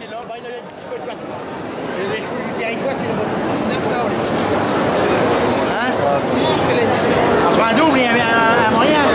c'est là. Ben, il y a un petit peu de partout. Les chevaux du territoire, c'est là-bas. D'accord. Hein? Comment je fais la différence? On prend un double et un moyen.